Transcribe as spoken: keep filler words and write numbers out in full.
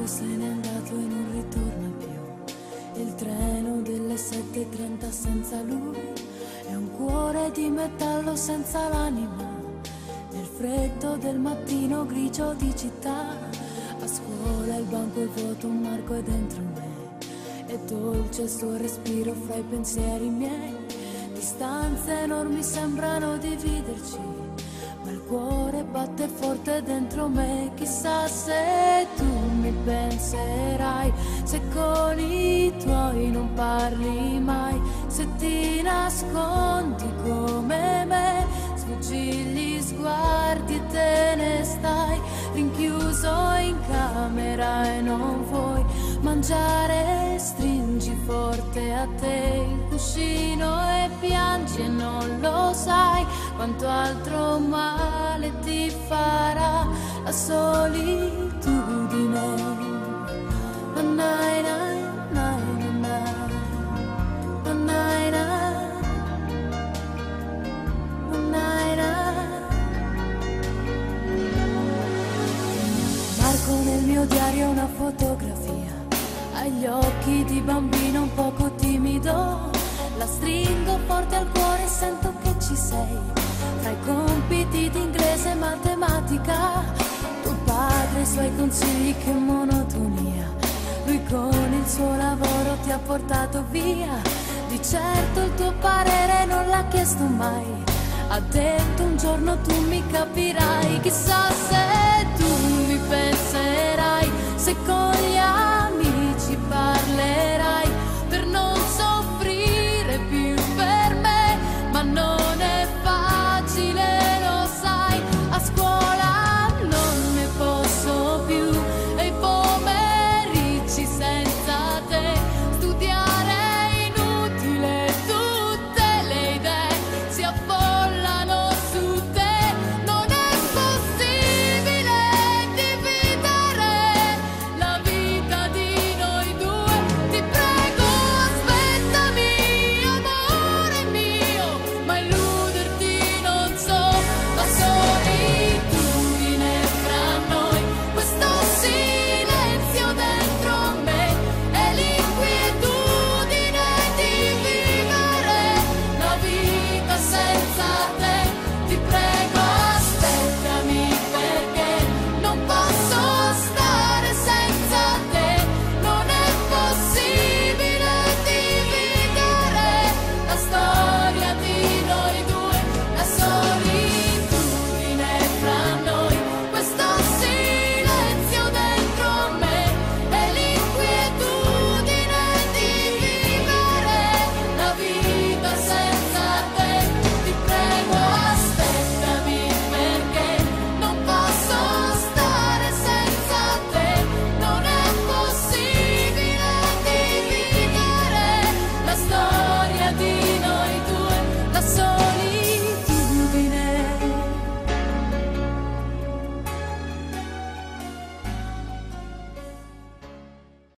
tempo se n'è andato e non ritorna più. Il treno delle sette e trenta senza lui è un cuore di metallo senza l'anima. Nel freddo del mattino grigio di città, a scuola il banco è vuoto, un marco è dentro me. È dolce il suo respiro fra i pensieri miei. Distanze enormi sembrano dividerci, ma il cuore batte forte dentro me. Chissà se tu mi penserai, se con i tuoi non parli mai, se ti nascondi come me, sfuggi gli sguardi e te ne stai rinchiuso in camera e non vuoi mangiare. Stringi forte a te il cuscino e piangi e non lo sai quanto altro male ti farà la solitudine. Nai, nai, nai, nai, nai, nai, nai. Marco nel mio diario una fotografia, ha gli occhi di bambino un poco timido. La stringo forte al cuore e sento che ci sei. Tra i compiti di inglese e matematica, tuo padre e i suoi consigli, che monotonia. Lui con il suo lavoro ti ha portato via. Di certo il tuo parere non l'ha chiesto mai. Ha detto un giorno tu mi capirai. Chissà se